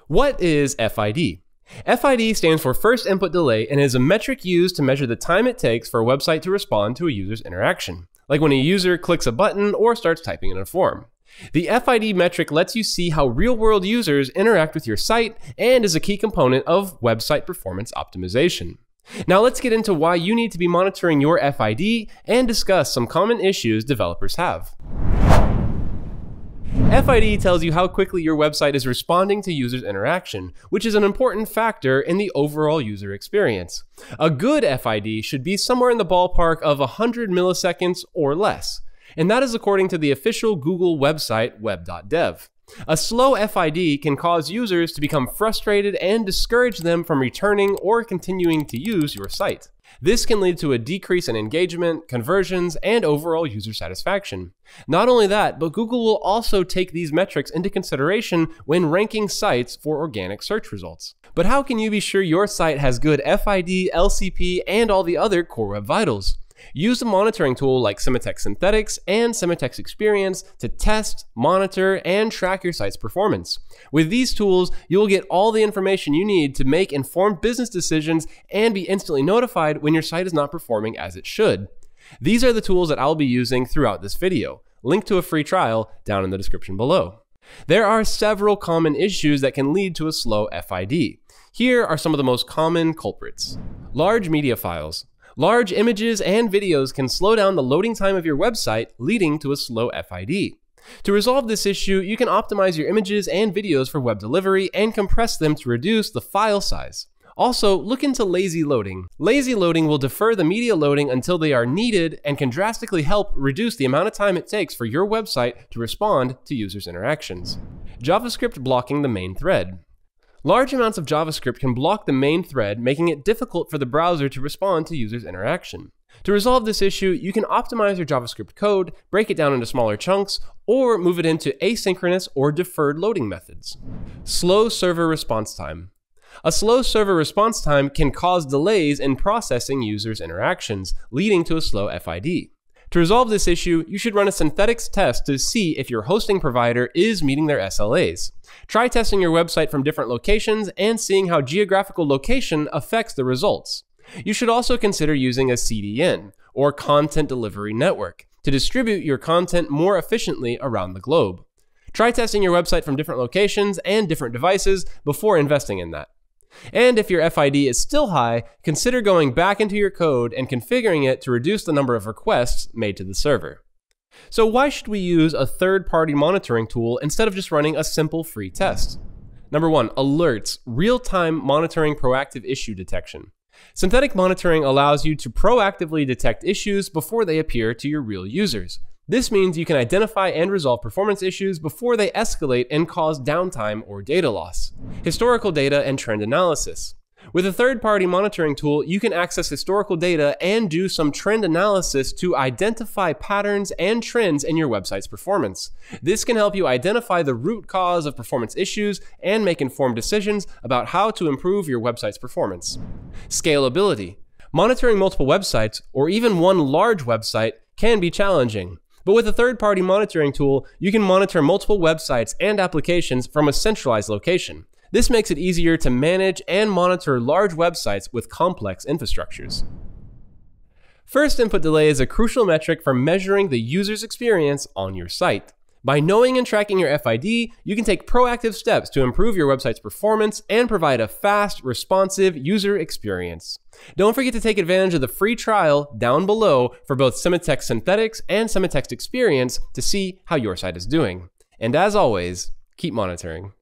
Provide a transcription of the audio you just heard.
What is FID? FID stands for First Input Delay and is a metric used to measure the time it takes for a website to respond to a user's interaction, like when a user clicks a button or starts typing in a form. The FID metric lets you see how real-world users interact with your site and is a key component of website performance optimization. Now let's get into why you need to be monitoring your FID and discuss some common issues developers have. FID tells you how quickly your website is responding to users' interaction, which is an important factor in the overall user experience. A good FID should be somewhere in the ballpark of 100 milliseconds or less, and that is according to the official Google website web.dev. A slow FID can cause users to become frustrated and discourage them from returning or continuing to use your site. This can lead to a decrease in engagement, conversions, and overall user satisfaction. Not only that, but Google will also take these metrics into consideration when ranking sites for organic search results. But how can you be sure your site has good FID, LCP, and all the other core web vitals? Use a monitoring tool like Sematext Synthetics and Sematext Experience to test, monitor, and track your site's performance. With these tools, you'll get all the information you need to make informed business decisions and be instantly notified when your site is not performing as it should. These are the tools that I'll be using throughout this video. Link to a free trial down in the description below. There are several common issues that can lead to a slow FID. Here are some of the most common culprits. Large media files. Large images and videos can slow down the loading time of your website, leading to a slow FID. To resolve this issue, you can optimize your images and videos for web delivery and compress them to reduce the file size. Also, look into lazy loading. Lazy loading will defer the media loading until they are needed and can drastically help reduce the amount of time it takes for your website to respond to users' interactions. JavaScript blocking the main thread. Large amounts of JavaScript can block the main thread, making it difficult for the browser to respond to users' interaction. To resolve this issue, you can optimize your JavaScript code, break it down into smaller chunks, or move it into asynchronous or deferred loading methods. Slow server response time. A slow server response time can cause delays in processing users' interactions, leading to a slow FID. To resolve this issue, you should run a Sematext test to see if your hosting provider is meeting their SLAs. Try testing your website from different locations and seeing how geographical location affects the results. You should also consider using a CDN, or Content Delivery Network, to distribute your content more efficiently around the globe. Try testing your website from different locations and different devices before investing in that. And if your FID is still high, consider going back into your code and configuring it to reduce the number of requests made to the server. So why should we use a third-party monitoring tool instead of just running a simple free test? Number 1, alerts, real-time monitoring proactive issue detection. Synthetic monitoring allows you to proactively detect issues before they appear to your real users. This means you can identify and resolve performance issues before they escalate and cause downtime or data loss. Historical data and trend analysis. With a third-party monitoring tool, you can access historical data and do some trend analysis to identify patterns and trends in your website's performance. This can help you identify the root cause of performance issues and make informed decisions about how to improve your website's performance. Scalability. Monitoring multiple websites, or even one large website, can be challenging. But with a third-party monitoring tool, you can monitor multiple websites and applications from a centralized location. This makes it easier to manage and monitor large websites with complex infrastructures. First input delay is a crucial metric for measuring the user's experience on your site. By knowing and tracking your FID, you can take proactive steps to improve your website's performance and provide a fast, responsive user experience. Don't forget to take advantage of the free trial down below for both Sematext Synthetics and Sematext Experience to see how your site is doing. And as always, keep monitoring.